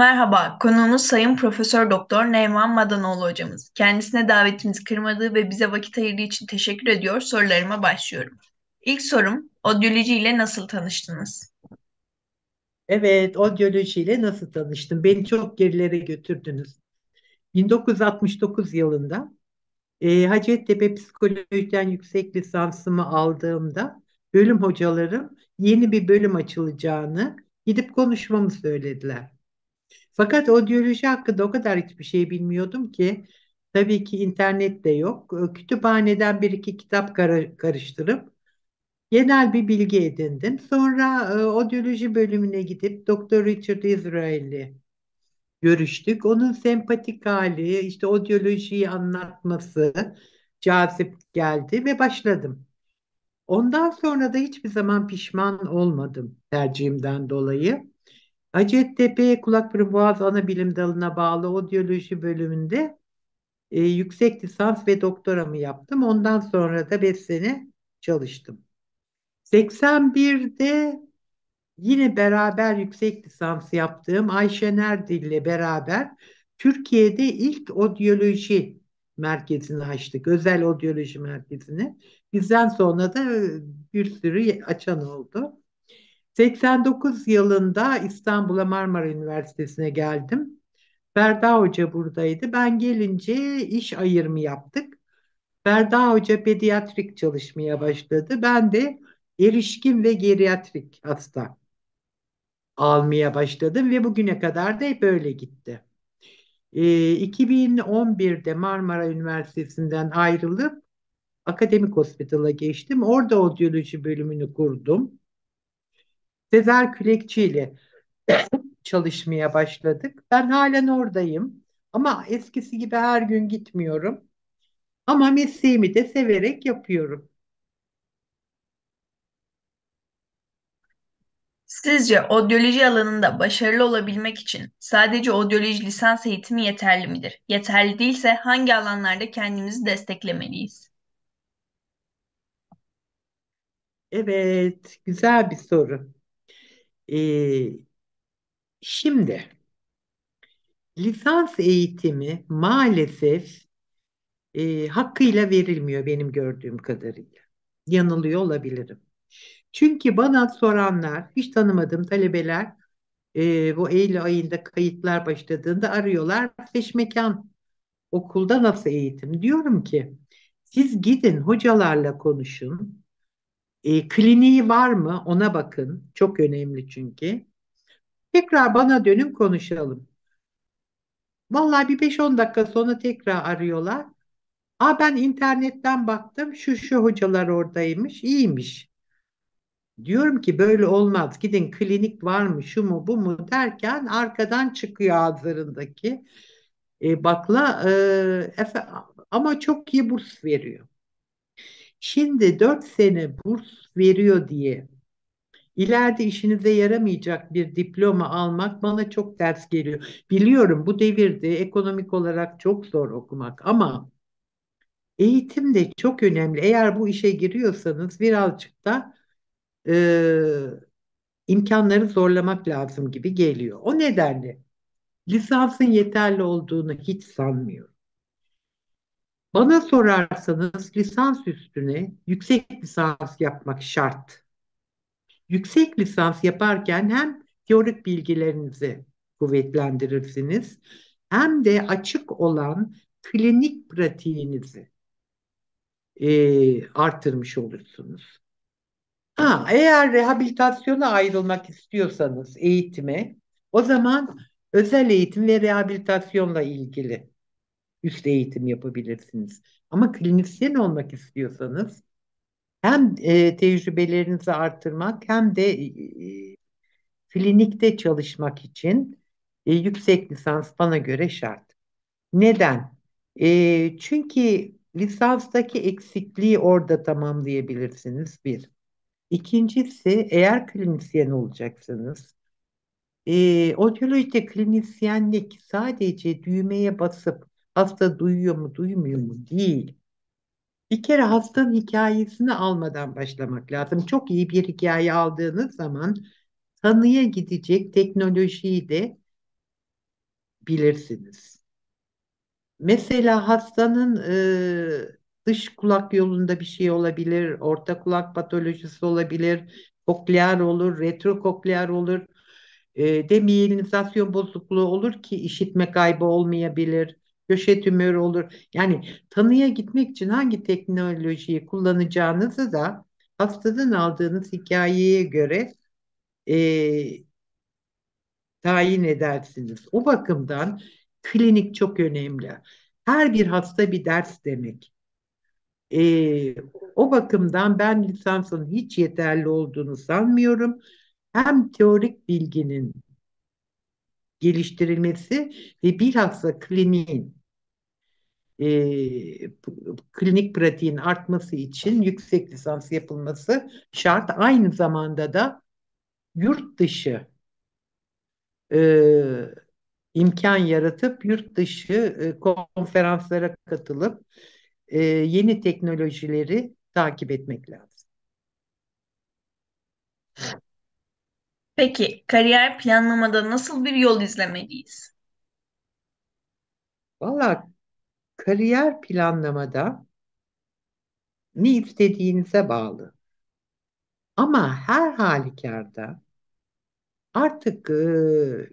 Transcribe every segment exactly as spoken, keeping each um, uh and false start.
Merhaba, konuğumuz Sayın Profesör Doktor Neyman Madanoğlu hocamız. Kendisine davetimizi kırmadığı ve bize vakit ayırdığı için teşekkür ediyor. Sorularıma başlıyorum. İlk sorum, odyoloji ile nasıl tanıştınız? Evet, odyolojiyle nasıl tanıştım? Beni çok gerilere götürdünüz. bin dokuz yüz altmış dokuz yılında e, Hacettepe Psikoloji'den yüksek lisansımı aldığımda bölüm hocalarım yeni bir bölüm açılacağını gidip konuşmamı söylediler. Fakat odyoloji hakkında o kadar hiçbir şey bilmiyordum ki tabii ki internet de yok. E, Kütüphaneden bir iki kitap kara- karıştırıp genel bir bilgi edindim. Sonra e, odyoloji bölümüne gidip Doktor Richard Israel'le görüştük. Onun sempatik hali, işte odyolojiyi anlatması cazip geldi ve başladım. Ondan sonra da hiçbir zaman pişman olmadım tercihimden dolayı. Hacettepe Kulakburun Boğaz Anabilim Dalı'na bağlı odyoloji bölümünde e, yüksek lisans ve doktoramı yaptım. Ondan sonra da beş sene çalıştım. seksen birde yine beraber yüksek lisans yaptığım Ayşe Nerdil ile beraber Türkiye'de ilk odyoloji merkezini açtık. Özel odyoloji merkezini. Bizden sonra da e, bir sürü açan oldu. seksen dokuz yılında İstanbul'a Marmara Üniversitesi'ne geldim. Ferda Hoca buradaydı. Ben gelince iş ayırımı yaptık. Ferda Hoca pediatrik çalışmaya başladı. Ben de erişkin ve geriatrik hasta almaya başladım ve bugüne kadar da hep öyle gitti. Ee, iki bin on birde Marmara Üniversitesi'nden ayrılıp Akademik Hospital'a geçtim. Orada odyoloji bölümünü kurdum. Sezer Külekçi ile çalışmaya başladık. Ben halen oradayım. Ama eskisi gibi her gün gitmiyorum. Ama mesleğimi de severek yapıyorum. Sizce odyoloji alanında başarılı olabilmek için sadece odyoloji lisans eğitimi yeterli midir? Yeterli değilse hangi alanlarda kendimizi desteklemeliyiz? Evet, güzel bir soru. Ee, şimdi lisans eğitimi maalesef e, hakkıyla verilmiyor benim gördüğüm kadarıyla. Yanılıyor olabilirim. Çünkü bana soranlar, hiç tanımadığım talebeler e, bu Eylül ayında kayıtlar başladığında arıyorlar. Peşmekan okulda nasıl eğitim? Diyorum ki siz gidin hocalarla konuşun. E, kliniği var mı? Ona bakın. Çok önemli çünkü. Tekrar bana dönün konuşalım. Vallahi bir beş on dakika sonra tekrar arıyorlar. Aa, ben internetten baktım. Şu şu hocalar oradaymış. İyiymiş. Diyorum ki böyle olmaz. Gidin klinik var mı, şu mu, bu mu derken arkadan çıkıyor ağızlarındaki e, bakla e, efe- ama çok iyi burs veriyor. Şimdi dört sene burs veriyor diye ileride işinize yaramayacak bir diploma almak bana çok ters geliyor. Biliyorum bu devirde ekonomik olarak çok zor okumak ama eğitim de çok önemli. Eğer bu işe giriyorsanız birazcık da e, imkanları zorlamak lazım gibi geliyor. O nedenle lisansın yeterli olduğunu hiç sanmıyorum. Bana sorarsanız lisans üstüne yüksek lisans yapmak şart. Yüksek lisans yaparken hem teorik bilgilerinizi kuvvetlendirirsiniz hem de açık olan klinik pratiğinizi e, artırmış olursunuz. Ha, eğer rehabilitasyona ayrılmak istiyorsanız eğitime, o zaman özel eğitim ve rehabilitasyonla ilgili üst eğitim yapabilirsiniz. Ama klinisyen olmak istiyorsanız hem e, tecrübelerinizi artırmak hem de e, klinikte çalışmak için e, yüksek lisans bana göre şart. Neden? E, çünkü lisanstaki eksikliği orada tamamlayabilirsiniz bir. İkincisi eğer klinisyen olacaksınız, e, odyolojide klinisyenlik sadece düğmeye basıp hasta duyuyor mu duymuyor mu değil. Bir kere hastanın hikayesini almadan başlamak lazım. Çok iyi bir hikaye aldığınız zaman tanıya gidecek teknolojiyi de bilirsiniz. Mesela hastanın e, dış kulak yolunda bir şey olabilir, orta kulak patolojisi olabilir, kokleer olur, retrokokleer olur, e, demiyelinizacyon bozukluğu olur ki işitme kaybı olmayabilir, köşe tümörü olur. Yani tanıya gitmek için hangi teknolojiyi kullanacağınızı da hastadan aldığınız hikayeye göre e, tayin edersiniz. O bakımdan klinik çok önemli. Her bir hasta bir ders demek. Ee, O bakımdan ben lisansın hiç yeterli olduğunu sanmıyorum. Hem teorik bilginin geliştirilmesi ve bilhassa kliniğin e, klinik pratiğin artması için yüksek lisans yapılması şart. Aynı zamanda da yurt dışı e, imkan yaratıp yurt dışı e, konferanslara katılıp e, yeni teknolojileri takip etmek lazım. Peki, kariyer planlamada nasıl bir yol izlemeliyiz? Valla kariyer planlamada ne istediğinize bağlı. Ama her halükarda artık e,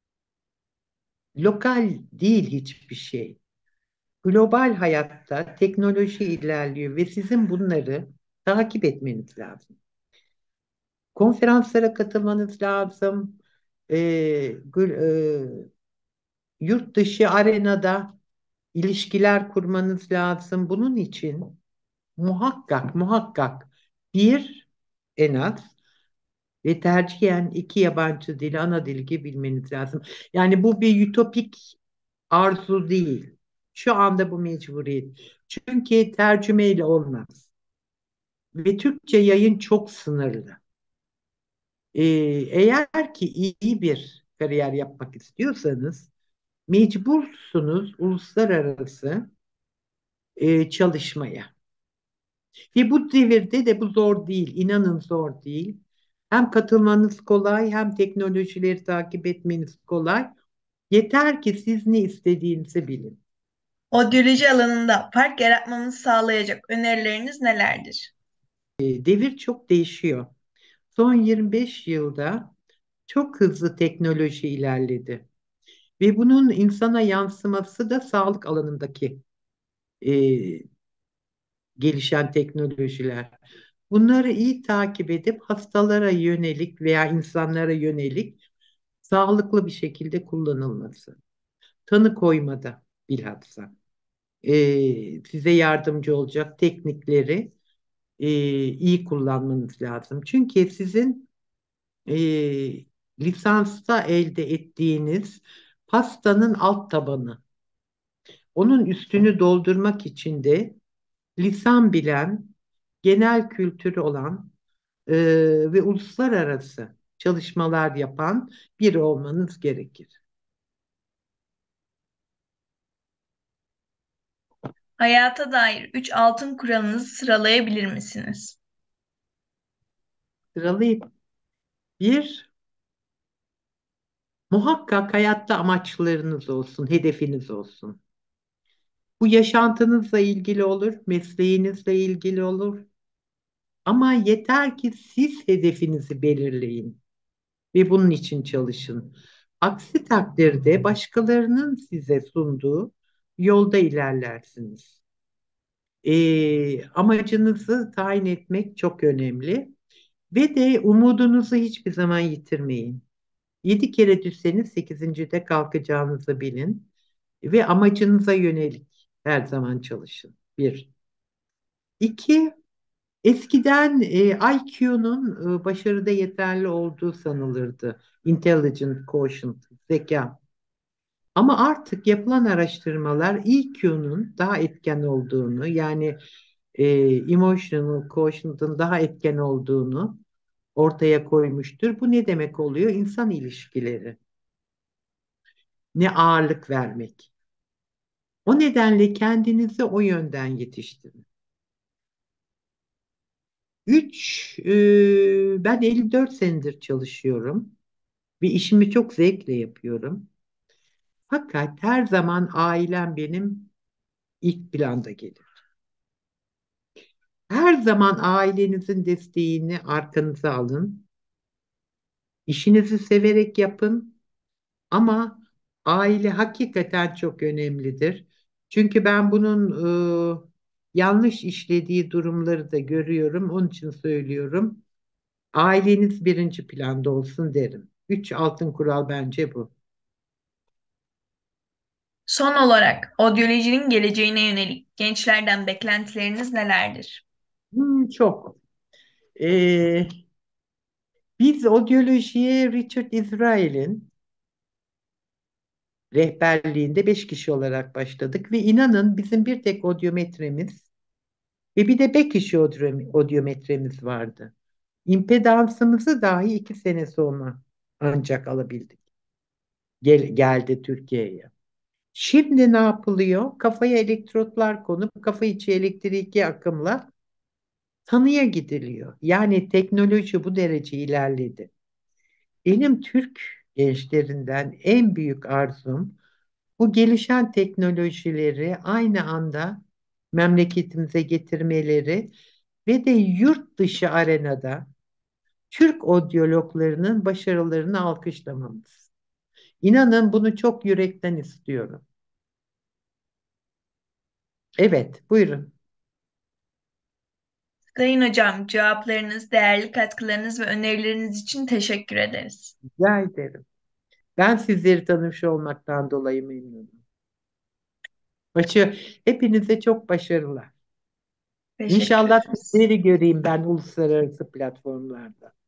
lokal değil hiçbir şey. Global hayatta teknoloji ilerliyor ve sizin bunları takip etmeniz lazım. Konferanslara katılmanız lazım. E, gl- e, Yurt dışı arenada ilişkiler kurmanız lazım. Bunun için muhakkak muhakkak bir en az ve tercihen iki yabancı dil, ana dil gibi bilmeniz lazım. Yani bu bir ütopik arzu değil. Şu anda bu mecburiyet. Çünkü tercümeyle olmaz. Ve Türkçe yayın çok sınırlı. Ee, Eğer ki iyi bir kariyer yapmak istiyorsanız mecbursunuz uluslararası e, çalışmaya. Ve bu devirde de bu zor değil. İnanın zor değil. Hem katılmanız kolay hem teknolojileri takip etmeniz kolay. Yeter ki siz ne istediğinizi bilin. Odyoloji alanında fark yaratmamızı sağlayacak önerileriniz nelerdir? E, devir çok değişiyor. Son yirmi beş yılda çok hızlı teknoloji ilerledi. Ve bunun insana yansıması da sağlık alanındaki e, gelişen teknolojiler. Bunları iyi takip edip hastalara yönelik veya insanlara yönelik sağlıklı bir şekilde kullanılması. Tanı koymada bilhassa e, size yardımcı olacak teknikleri e, iyi kullanmanız lazım. Çünkü sizin e, lisansta elde ettiğiniz pastanın alt tabanı. Onun üstünü doldurmak için de lisan bilen, genel kültürü olan e, ve uluslararası çalışmalar yapan biri olmanız gerekir. Hayata dair üç altın kuralınızı sıralayabilir misiniz? Sıralayıp bir, muhakkak hayatta amaçlarınız olsun, hedefiniz olsun. Bu yaşantınızla ilgili olur, mesleğinizle ilgili olur. Ama yeter ki siz hedefinizi belirleyin ve bunun için çalışın. Aksi takdirde başkalarının size sunduğu yolda ilerlersiniz. Ee, amacınızı tayin etmek çok önemli ve de umudunuzu hiçbir zaman yitirmeyin. Yedi kere düşseniz sekizincide kalkacağınızı bilin ve amacınıza yönelik her zaman çalışın. Bir. İki, eskiden e, I Q'nun e, başarıda yeterli olduğu sanılırdı. Intelligent quotient, zeka. Ama artık yapılan araştırmalar E Q'nun daha etken olduğunu, yani e, emotional quotient'ın daha etken olduğunu ortaya koymuştur. Bu ne demek oluyor? İnsan ilişkileri, ne ağırlık vermek. O nedenle kendinizi o yönden yetiştirin. Üç, e, ben elli dört senedir çalışıyorum ve işimi çok zevkle yapıyorum. Fakat her zaman ailem benim ilk planda gelir. Her zaman ailenizin desteğini arkanıza alın. İşinizi severek yapın ama aile hakikaten çok önemlidir. Çünkü ben bunun e, yanlış işlediği durumları da görüyorum. Onun için söylüyorum. Aileniz birinci planda olsun derim. Üç altın kural bence bu. Son olarak odyolojinin geleceğine yönelik gençlerden beklentileriniz nelerdir? Hmm, çok. Ee, Biz odyolojiye Richard Israel'in rehberliğinde beş kişi olarak başladık ve inanın bizim bir tek odyometremiz ve bir de beş kişi odyo- odyometremiz vardı. İmpedansımızı dahi iki sene sonra ancak alabildik. Gel, geldi Türkiye'ye. Şimdi ne yapılıyor? Kafaya elektrotlar konup kafa içi elektrikli akımla tanıya gidiliyor. Yani teknoloji bu derece ilerledi. Benim Türk gençlerinden en büyük arzum bu gelişen teknolojileri aynı anda memleketimize getirmeleri ve de yurt dışı arenada Türk odyologlarının başarılarını alkışlamamız. İnanın bunu çok yürekten istiyorum. Evet, buyurun. Sayın Hocam, cevaplarınız, değerli katkılarınız ve önerileriniz için teşekkür ederiz. Rica ederim. Ben sizleri tanımış olmaktan dolayı memnunum. Başı, hepinize çok başarılar. Teşekkür İnşallah ederiz. sizleri göreyim ben uluslararası platformlarda.